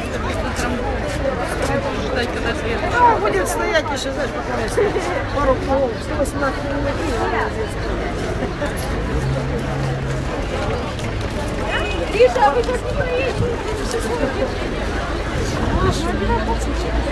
Ждать, когда свет. Ну, будет стоять еще, знаешь, пока пару кругов. 118 минут. Лиша, а вы сейчас не поедете?